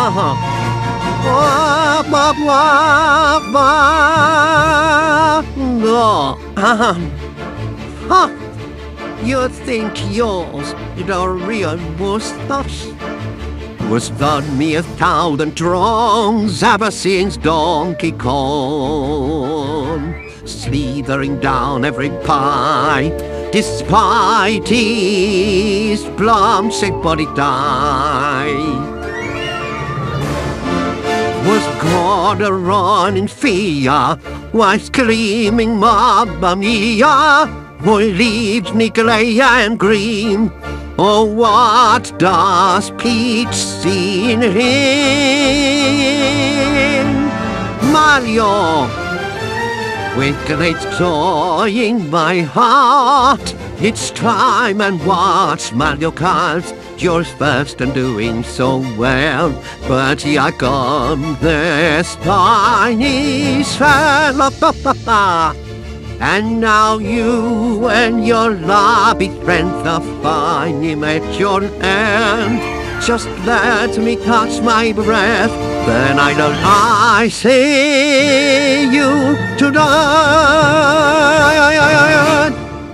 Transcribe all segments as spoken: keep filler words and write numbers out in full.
Wah, wah, wah, wah. No. Huh. You think yours, the real mustache, was done me a thousand wrongs ever since Donkey Kong, slithering down every pie, despite his plum sick body die. Was gonna run in fear while screaming Mamma Mia, who leaves Nicolay and Green. Oh, what does Peach see in him? Mario, with great joy in my heart, it's time and watch Mario Kart. You're first and doing so well, but here come the Spanish fella. And now you and your lobby friends are finally at your end. Just let me catch my breath, then I know I see you tonight.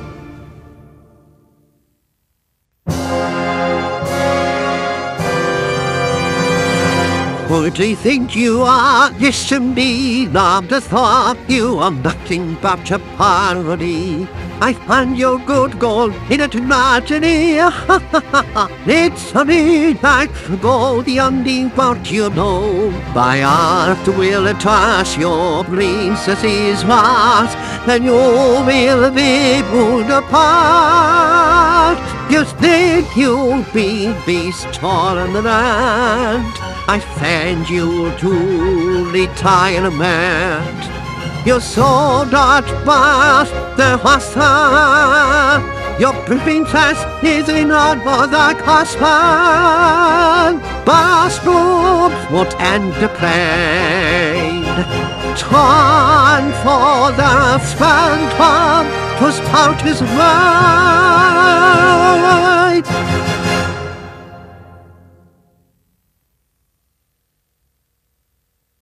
Who do you think you are? Listen me, love the thought you are nothing but a parody. I find your good gold in a tragedy. It's a midnight go the only what you know. By art will attach your princess's heart, and you will be pulled apart. You think you'll be beast taller than that. I send you to retirement. You're so not past the hustle. Your princess is not for the husband. Bathrooms won't end the plane. Time for the phantom to spout his right.